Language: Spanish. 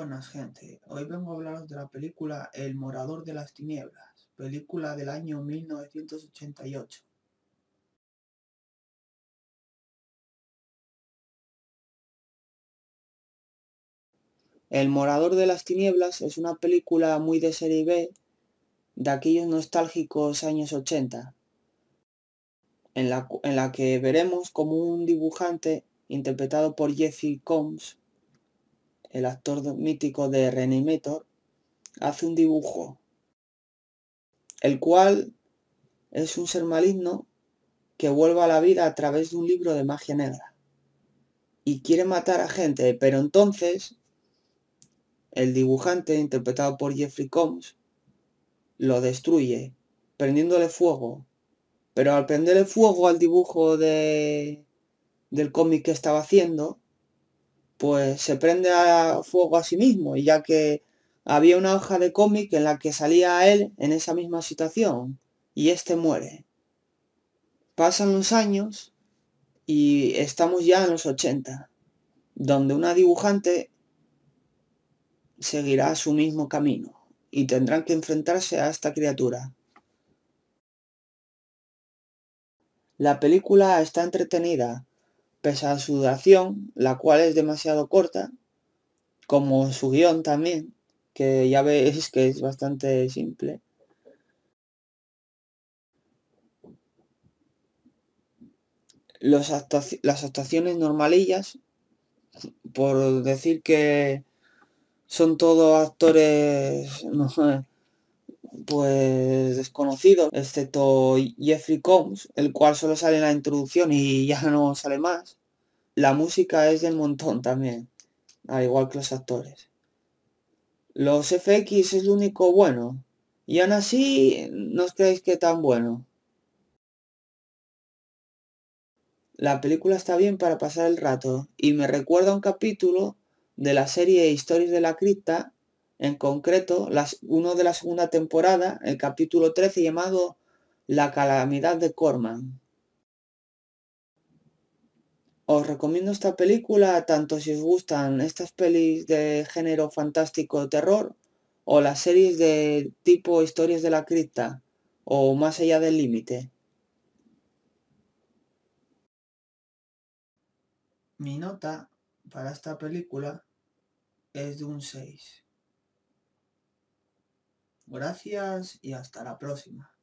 Buenas gente, hoy vengo a hablaros de la película El Morador de las Tinieblas, película del año 1988. El Morador de las Tinieblas es una película muy de serie B, de aquellos nostálgicos años 80, en la que veremos como un dibujante, interpretado por Jeffrey Combs, el actor mítico de Reanimator, hace un dibujo, el cual es un ser maligno que vuelve a la vida a través de un libro de magia negra y quiere matar a gente, pero entonces el dibujante, interpretado por Jeffrey Combs, lo destruye prendiéndole fuego, pero al prenderle fuego al dibujo del cómic que estaba haciendo, pues se prende a fuego a sí mismo, y ya que había una hoja de cómic en la que salía a él en esa misma situación y este muere. Pasan los años y estamos ya en los 80, donde una dibujante seguirá su mismo camino y tendrán que enfrentarse a esta criatura. La película está entretenida, pese a su duración, la cual es demasiado corta, como su guión también, que ya veis que es bastante simple. Las actuaciones normalillas, por decir que son todos actores no, pues desconocidos, excepto Jeffrey Combs, el cual solo sale en la introducción y ya no sale más. La música es del montón también, al igual que los actores. Los FX es lo único bueno, y aún así no os creéis que tan bueno. La película está bien para pasar el rato y me recuerda a un capítulo de la serie Historias de la Cripta, en concreto uno de la segunda temporada, el capítulo 13 llamado La Calamidad de Corman. Os recomiendo esta película tanto si os gustan estas pelis de género fantástico de terror o las series de tipo Historias de la Cripta o Más allá del límite. Mi nota para esta película es de un 6. Gracias y hasta la próxima.